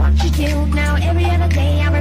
what you do. Now every other day I'm